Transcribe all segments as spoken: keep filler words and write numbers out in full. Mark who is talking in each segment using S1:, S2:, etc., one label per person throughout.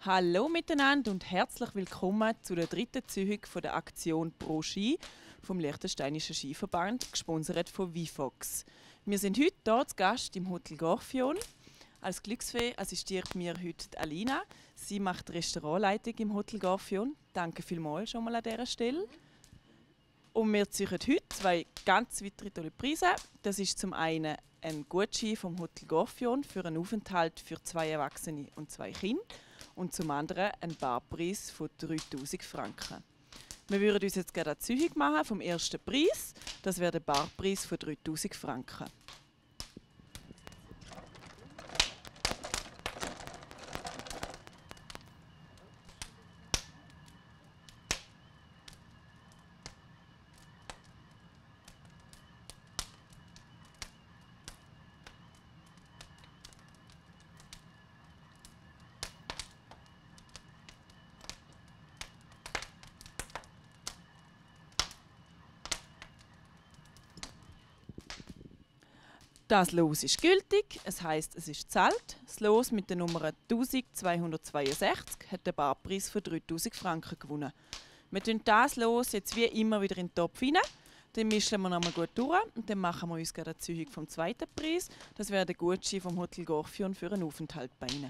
S1: Hallo miteinander und herzlich willkommen zu der dritten Ziehung von der Aktion Pro Ski vom Liechtensteinischen Skiverband, gesponsert von Vifox. Wir sind heute hier zu Gast im Hotel Gorfion. Als Glücksfee assistiert mir heute Alina. Sie macht Restaurantleitung im Hotel Gorfion. Danke vielmals schon mal an dieser Stelle. Und wir ziehen heute zwei ganz weitere tolle Preise. Das ist zum einen ein Gutschein vom Hotel Gorfion für einen Aufenthalt für zwei Erwachsene und zwei Kinder. Und zum anderen ein Barpreis von dreitausend Franken. Wir würden uns jetzt gerade eine Ziehung machen vom ersten Preis. Das wäre der Barpreis von dreitausend Franken. Das Los ist gültig, es heisst, es ist zahlt. Das Los mit der Nummer eintausendzweihundertzweiundsechzig hat den Barpreis von dreitausend Franken gewonnen. Wir tun das Los jetzt wie immer wieder in den Topf rein. Dann mischen wir nochmal gut durch und dann machen wir uns gerade eine Ziehung vom zweiten Preis. Das wäre der Gutschein vom Hotel Gorfion für einen Aufenthalt bei Ihnen.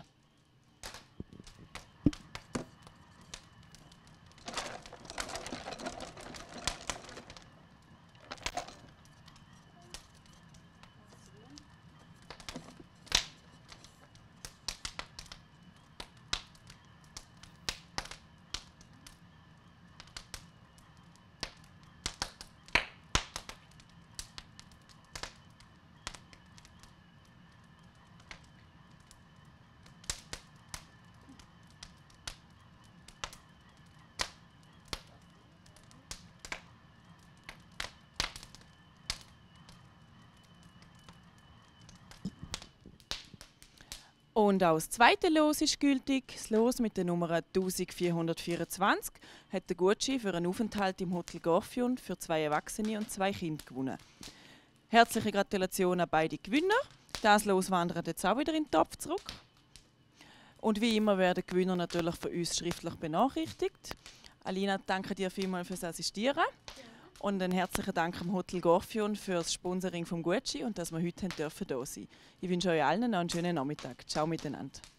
S1: Und auch das zweite Los ist gültig. Das Los mit der Nummer eintausendvierhundertvierundzwanzig hat den Gutschein für einen Aufenthalt im Hotel Gorfion für zwei Erwachsene und zwei Kinder gewonnen. Herzliche Gratulation an beide Gewinner. Das Los wandert jetzt auch wieder in den Topf zurück. Und wie immer werden die Gewinner natürlich von uns schriftlich benachrichtigt. Alina, danke dir vielmals fürs Assistieren. Und einen herzlichen Dank am Hotel Gorfion für das Sponsoring vom Gutschein und dass wir heute hier dürfen da sein. Ich wünsche euch allen noch einen schönen Nachmittag. Ciao miteinander.